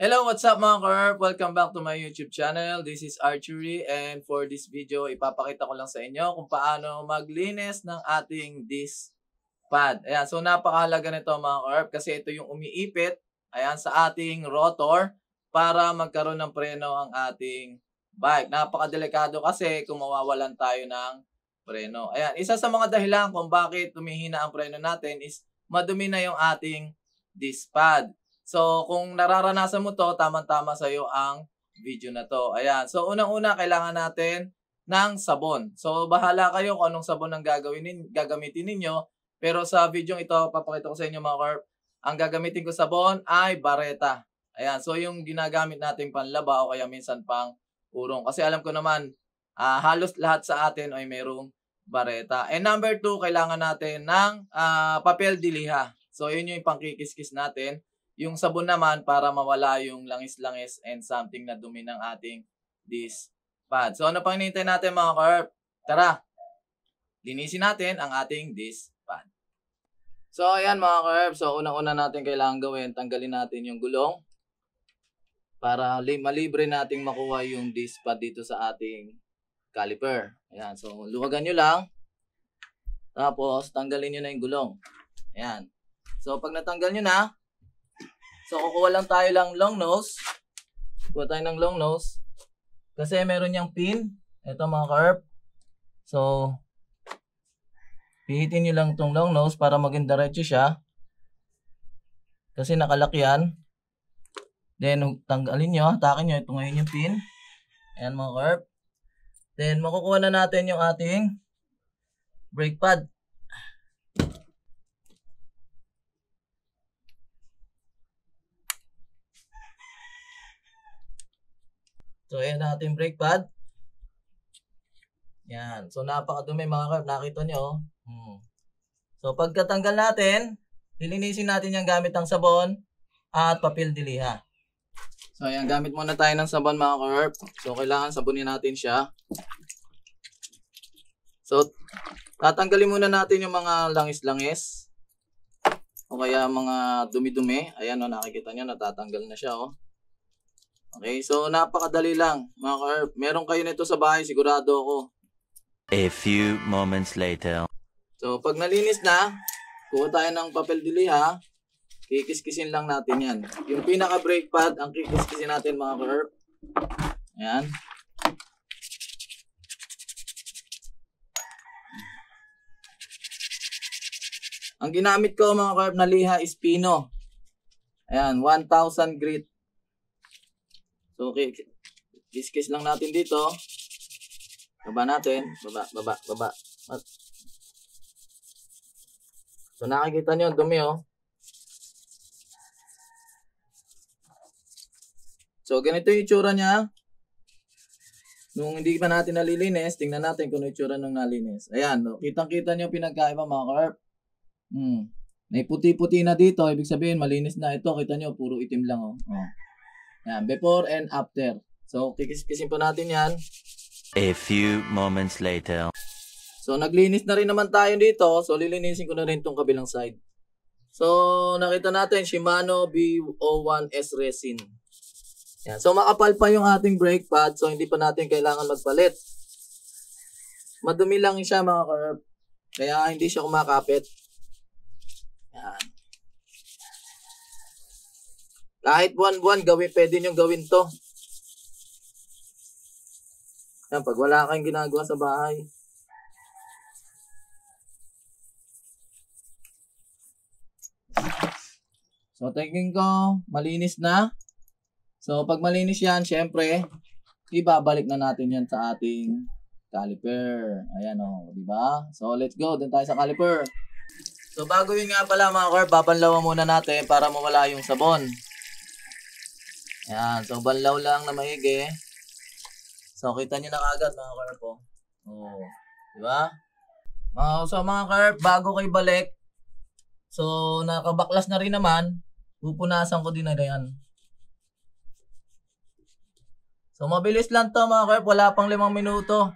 Hello, what's up mga Kerp? Welcome back to my YouTube channel. This is Archery and for this video, ipapakita ko lang sa inyo kung paano maglinis ng ating disc pad. Ayan, so napakahalaga nito mga Kerp kasi ito yung umiipit ayan, sa ating rotor para magkaroon ng preno ang ating bike. Napakadelikado kasi kung mawawalan tayo ng preno. Ayan, isa sa mga dahilan kung bakit tumihina ang preno natin is madumi na yung ating disc pad. So, kung nararanasan mo to, tamang-tama sa'yo ang video na to. Ayan. So, unang-una, kailangan natin ng sabon. So, bahala kayo kung anong sabon ang gagamitin ninyo. Pero sa video ito, papakita ko sa inyo mga Kerp, ang gagamitin ko sabon ay Bareta. Ayan. So, yung ginagamit natin panlaba o kaya minsan pang urong. Kasi alam ko naman, halos lahat sa atin ay mayroong Bareta. And number 2, kailangan natin ng papel diliha. So, yun yung pangkikiskis natin. Yung sabon naman para mawala yung langis-langis and something na dumi ng ating disc pad. So ano pang hinihintay natin mga Kerp? Tara, linisin natin ang ating disc pad. So ayan mga Kerp, so unang-una natin kailangan gawin, tanggalin natin yung gulong para malibre nating makuha yung disc pad dito sa ating caliper. Ayan, so luwagan nyo lang. Tapos tanggalin nyo na yung gulong. Ayan. So pag natanggal nyo na, so, kukuha lang tayo lang long nose. Kuha tayo ng long nose. Kasi meron niyang pin. Ito mga Kerp. So, pihitin nyo lang itong long nose para maging diretso siya. Kasi nakalak yan. Then, tanggalin nyo. Hatakin nyo. Ito ngayon yung pin. Ayan mga Kerp. Then, makukuha na natin yung ating brake pad. So, ayan na ating brake pad. Yan. So, napakadumi mga Kerp. Nakita nyo. So, pagkatanggal natin, lilinisin natin yung gamit ng sabon at papel diliha. So, ayan. Gamit muna tayo ng sabon mga Kerp. So, kailangan sabunin natin siya. So, tatanggalin muna natin yung mga langis-langis. O kaya mga dumi-dumi. Ayan o, nakikita nyo. Natatanggal na siya o. Okay, so napakadali lang mga Kerp. Meron kayo nito sa bahay, sigurado ako. A few moments later. So pag nalinis na, kuha tayo ng papel diliha, kikiskisin lang natin yan. Yung pinaka brake pad, ang kikiskisin natin mga Kerp. Ayan. Ang ginamit ko mga Kerp na liha is Pino. Ayan, 1,000 grit. So, okay, kiskis lang natin dito. Baba natin. Baba. So, nakikita nyo, dumi oh. So, ganito yung itsura niya. Nung hindi pa natin nalilinis, tingnan natin kung ano yung itsura nung nalinis. Ayan, no? Kitang-kita nyo pinagkaiba mga Kerp. May puti-puti na dito. Ibig sabihin, malinis na ito. Kita nyo, puro itim lang oh. Yan, before and after. So, kikiskisin po natin yan. A few moments later. So, naglinis na rin naman tayo dito. So, lilinisin ko na rin itong kabilang side. So, nakita natin, Shimano B01S resin. Yan. So, makapal pa yung ating brake pad. So, hindi pa natin kailangan magpalit. Madumi lang siya mga Kerp. Kaya, hindi siya kumakapit. Yan. Kahit buwan-buwan, pwede nyo gawin to. Yan, pag wala kayong ginagawa sa bahay. So, tingin ko, malinis na. So, pag malinis yan, syempre, ibabalik na natin yan sa ating caliper. Ayan o, diba? So, let's go. Doon tayo sa caliper. So, bago yun nga pala mga Kerp, babanlawan muna natin para mawala yung sabon. Ayan, so banlaw lang na maigi. So, kita nyo na agad mga Kerp po. Oh, diba? So, mga Kerp, bago kayo balik, so, nakabaklas na rin naman, pupunasan ko din na yan. So, mabilis lang to mga Kerp, wala pang 5 minuto.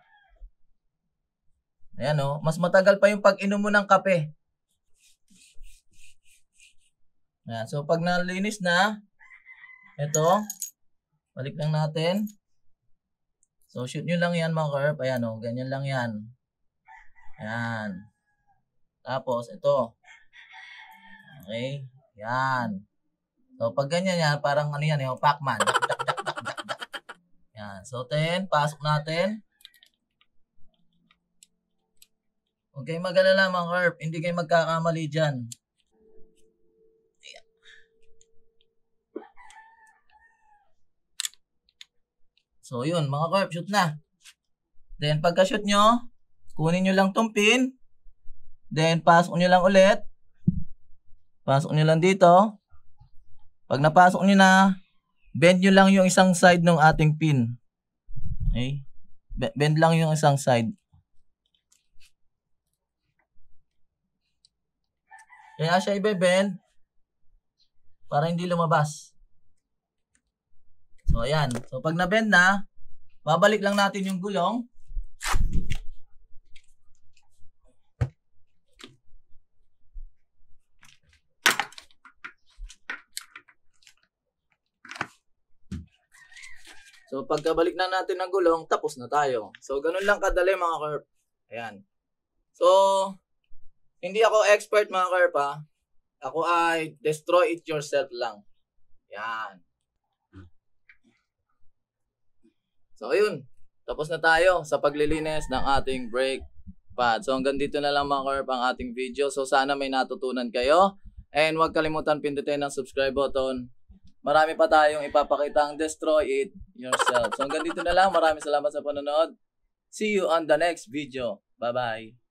Ayan o, mas matagal pa yung pag-inom mo ng kape. Ayan, so, pag nalinis na, Ito. Balik lang natin. So, shoot nyo lang yan mga curve. Ayan o, ganyan lang yan. Ayan. Tapos, ito. Okay. Yan. So, pag ganyan yan, parang ano yan, yung Pac-Man. Yan. So, 10. Pasok natin. Huwag kayong mag-alala mga curve. Hindi kayo magkakamali dyan. Ayan. So, yun. Mga curve, shoot na. Then, pagka-shoot nyo, kunin nyo lang tong pin. Then, pasok nyo lang ulit. Pasok nyo lang dito. Pag napasok nyo na, bend nyo lang yung isang side ng ating pin. Okay? Bend lang yung isang side. Kaya siya i-bend para hindi lumabas. So, ayan. So, pag na-bend na, babalik lang natin yung gulong. So, pagkabalik na natin ng gulong, tapos na tayo. So, ganun lang kadali mga curve. Ayan. So, hindi ako expert mga curve ha. Ako ay destroy it yourself lang. Yan. So, ayun. Tapos na tayo sa paglilinis ng ating brake pad. So, hanggang dito na lang mga curve ang ating video. So, sana may natutunan kayo. And huwag kalimutan pindutin ang subscribe button. Marami pa tayong ipapakitang destroy it yourself. So, hanggang dito na lang. Maraming salamat sa panonood. See you on the next video. Bye-bye.